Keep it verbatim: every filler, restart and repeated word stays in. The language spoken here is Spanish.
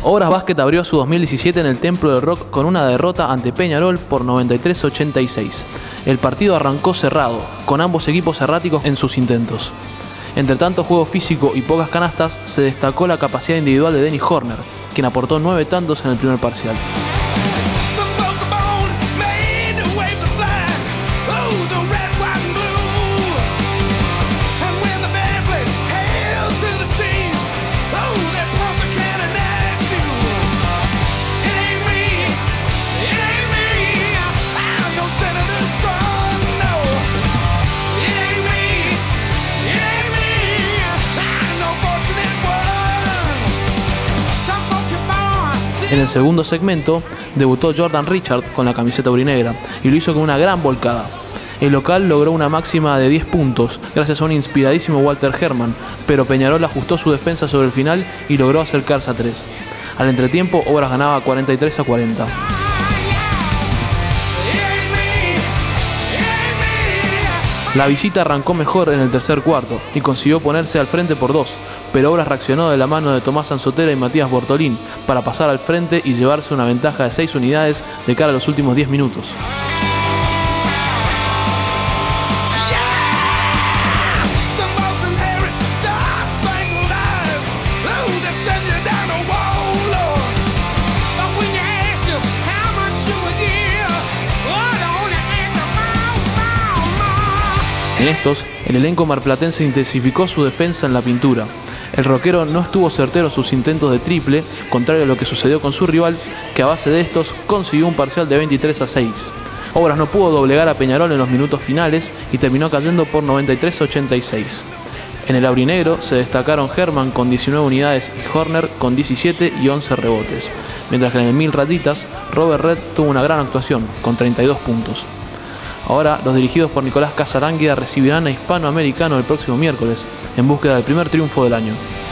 Obras Basket abrió su dos mil diecisiete en el Templo del Rock con una derrota ante Peñarol por noventa y tres a ochenta y seis. El partido arrancó cerrado, con ambos equipos erráticos en sus intentos. Entre tanto juego físico y pocas canastas, se destacó la capacidad individual de Dennis Horner, quien aportó nueve tantos en el primer parcial. En el segundo segmento, debutó Jordan Richard con la camiseta aurinegra y lo hizo con una gran volcada. El local logró una máxima de diez puntos gracias a un inspiradísimo Walter Herman, pero Peñarol ajustó su defensa sobre el final y logró acercarse a tres. Al entretiempo, Obras ganaba cuarenta y tres a cuarenta. La visita arrancó mejor en el tercer cuarto y consiguió ponerse al frente por dos, pero Obras reaccionó de la mano de Tomás Anzotera y Matías Bortolín para pasar al frente y llevarse una ventaja de seis unidades de cara a los últimos diez minutos. En estos, el elenco marplatense intensificó su defensa en la pintura. El roquero no estuvo certero en sus intentos de triple, contrario a lo que sucedió con su rival, que a base de estos consiguió un parcial de veintitrés a seis. Obras no pudo doblegar a Peñarol en los minutos finales y terminó cayendo por noventa y tres a ochenta y seis. En el aurinegro se destacaron Herman con diecinueve unidades y Horner con diecisiete y once rebotes, mientras que en el Mil Ratitas, Robert Red tuvo una gran actuación con treinta y dos puntos. Ahora, los dirigidos por Nicolás Casaránguida recibirán a Hispanoamericano el próximo miércoles, en búsqueda del primer triunfo del año.